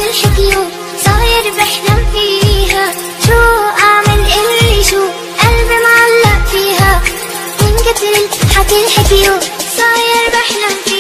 الحكيو صاير بحلم فيها، شو اعمل اللي شو قلبي معلق فيها، من كتر الحكي الحكيو صاير بحلم فيها.